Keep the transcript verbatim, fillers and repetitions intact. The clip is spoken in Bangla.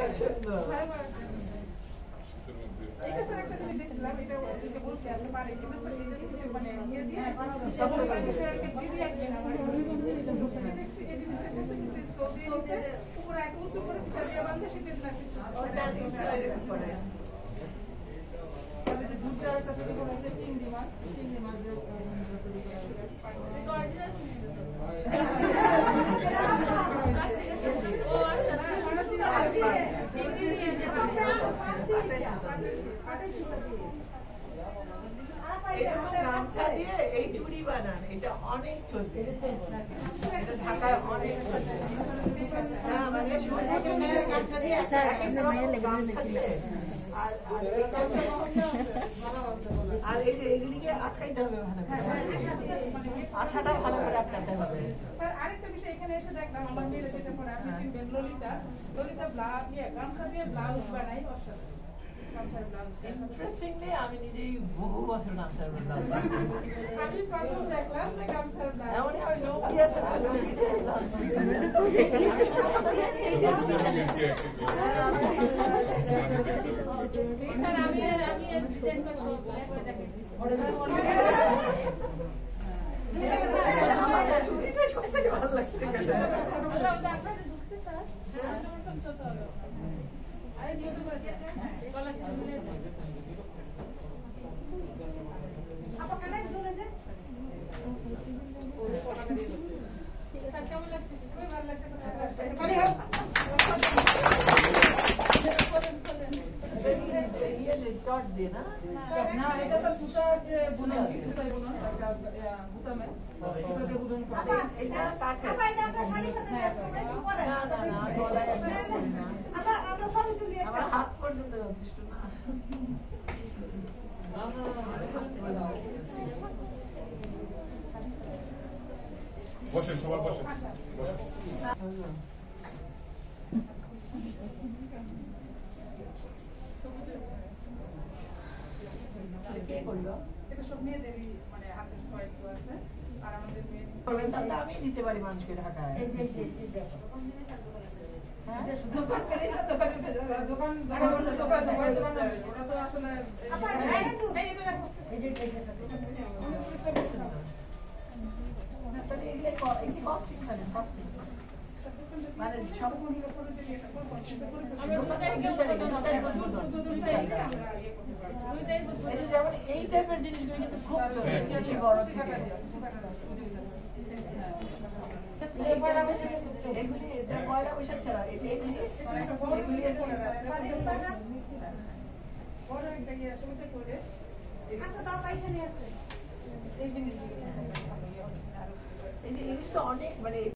এটা স্যার একটা জিনিস দেখছিলাম, এটা যেটা বলছি আসলে পারে কিন্তু স্যার এটা কিছু মানে ইয়ে দিয়ে বিষয়কে দিদি আসবেন আমার দেখছি এই জিনিসটা কিছু কিছু সৌদি উপরে এক উঁচু করে পিঠা দিয়ে বাঁধতে সেটা না কিছু ও জানি এরকম করে তাহলে যে দুধটা একটা তৈরি করা হচ্ছে চিংড়ি মাছ চিংড়ি মাছ দিয়ে তৈরি করা হচ্ছে এটা অরিজিনাল চিংড়ি ও আচ্ছা না চিংড়ি দিয়ে যে গামছা দিয়ে এই চুড়ি বানান, এটা অনেক চলছে, এটা ঢাকায় অনেক চলছে। হ্যাঁ মানে গামছা দিয়ে আর এই যে এগুলিকে আটকাইতে হবে ভালো করে, আঠাটা ভালো করে আটকাতে হবে। আরেকটা বিষয় এখানে এসে দেখলাম আমার মেয়েরা যেটা পরে আপনি চিনবেন ললিতা ললিতা ব্লাউজ দিয়ে গামছা দিয়ে ব্লাউজ বানাই অসাধারণ। ইন্টারেস্টিংলি আমি নিজেই বহু বছর গামছার ব্লাউজ আমি প্রথম দেখলাম যে গামছার ব্লাউজ এমনই আমি লোক কি আছে না স্যার আমি আমি ডিজাইন করব ছুটিটা সবথেকে ভালো লাগছে আল্লাহ ওটা আপনাদের দুঃখে স্যার আমার সব ছোট হলো আরে ছোট করে দিতে গলা শুনে আপা কানে দলে দে ওরে পটাটা দিয়ে ঠিক আছে কেমন লাগছে খুব ভালো লাগছে খালি হোক চট দিয়ে না না এটা তো সুতা দিয়ে বুনন সুতা দিয়ে বুনন একটা বুতামে সুতা দিয়ে বুনন করে এটা কাটে আপা এটা আপনার শাড়ির সাথে ম্যাচ করে একটু পরেন না না না গলায় না আপা আমরা ছবি তুলি একটা আমার হাত পর্যন্ত যথেষ্ট না বসেন সবার বসেন কে করলো এটা সব মেয়েদেরই মানে হাতের সোয়াইপ আছে আর আমাদের মেয়ে তাহলে আমি দিতে পারি মানুষকে ঢাকায় এই যে এই দেখো দোকান করে দোকান দোকান দোকান দোকান দোকান ওটা তো আসলে আপা এই তো এই যে এই যে এইটার সাথে না তাহলে এগুলো কি কস্টিং থাকে কস্টিং মানে সব যেমন এই টাইপের জিনিসগুলো কিন্তু খুব চলে বেশি গরম থেকে এগুলি পয়লা বৈশাখ ছাড়া এই যে এগুলি বড় একটা ইয়ে আছে ওটা করে আচ্ছা দাও পাইখানে আছে এই জিনিস এই যে জিনিস তো অনেক মানে